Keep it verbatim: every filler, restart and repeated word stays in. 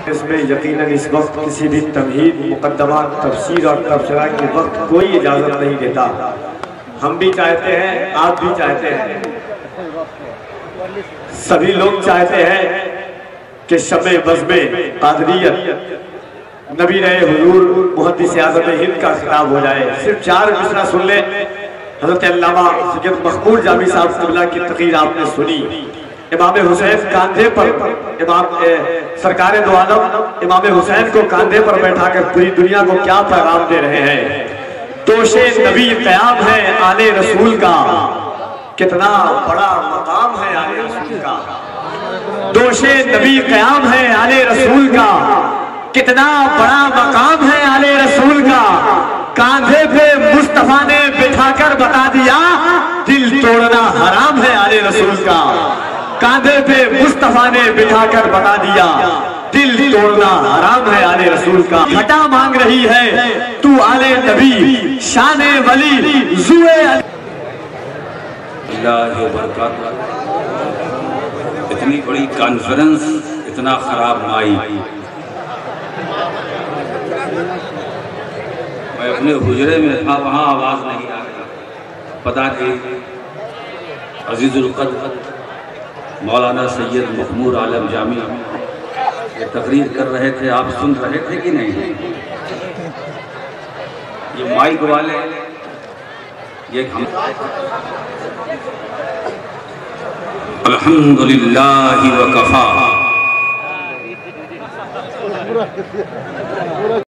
मजलिस में यकीनन इस वक्त किसी भी तमहीद, मुकद्दमा, तफसीर और तबसरा के वक्त कोई इजाज़त नहीं देता। हम भी चाहते हैं, आप भी चाहते हैं, सभी लोग चाहते हैं कि शब बज़्म क़ादरियत नबी रहे हुजूर मुहद्दिस आज़म हिंद का खिताब हो जाए। सिर्फ चार मिसरा सुन ले। हज़रत अल्लामा सैयद मखबूल जामी साहब क़िबला की तक़रीर आपने सुनी। इमाम हुसैन कांधे पर, इमाम सरकार दो आलम इमाम हुसैन को कांधे पर बैठाकर पूरी दुनिया को क्या पैगाम दे रहे हैं। तोशे नबी क़याम है आले रसूल का, कितना बड़ा मकाम है आले रसूल का। दोशे नबी क़याम है आले रसूल का, कितना बड़ा मकाम है आले रसूल का। कांधे पे मुस्तफा ने बिठाकर बता दिया, दिल तोड़ना हराम है आले रसूल का। कांधे पे मुस्तफा ने बिठाकर बता दिया, दिल तोड़ना हराम है आले रसूल का। घटा मांग रही है तू आले नबी, शाने वली जुए इतनी बड़ी कॉन्फ्रेंस, इतना खराब माई। मैं अपने हुजरे में था, वहां आवाज नहीं आ रही। पता नहीं अजीजुल क़द्र मौलाना सैयद मखमूर आलम जामी ये तकरीर कर रहे थे, आप सुन रहे थे कि नहीं? ये माइक वाले ये हम अल्हम्दुलिल्लाह व कफा।